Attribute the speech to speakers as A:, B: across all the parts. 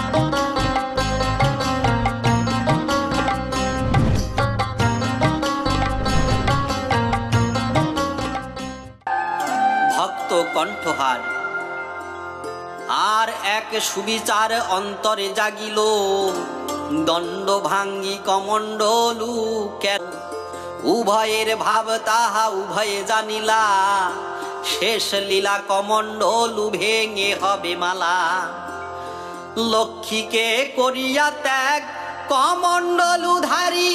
A: ভক্ত কণ্ঠহার। আর এক সুবিচার অন্তরে জাগিল, দণ্ড ভাঙ্গি কমণ্ডলু কেন। উভয়ের ভাব তাহা উভয়ে জানিলা, শেষ লীলা কমণ্ডলু ভেঙে হবে মালা। লক্ষ্মীকে করিয়া ত্যাগ কমণ্ডলু ধারী,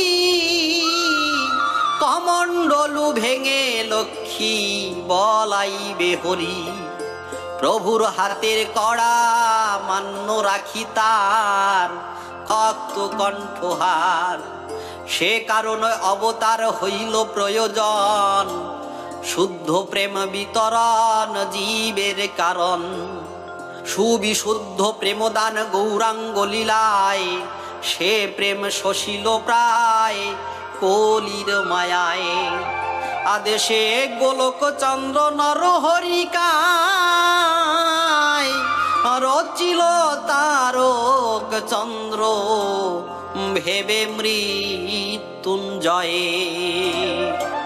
A: কমণ্ডলু ভেঙে লক্ষ্মী বলাইবে হরি। প্রভুর হাতের কড়া মান্য রাখি তার ভক্ত কণ্ঠহার। সে কারণে অবতার হইল প্রয়োজন, শুদ্ধ প্রেম বিতরণ জীবের কারণ। সুবিশুদ্ধ প্রেমদান গৌরাঙ্গ লীলায়, সে প্রেম শশিল প্রায় কলির মায়ায়। আদেশে গোলক চন্দ্র নরহরিকায়, রচিল তারক চন্দ্র ভেবে মৃত্যুঞ্জয়ে।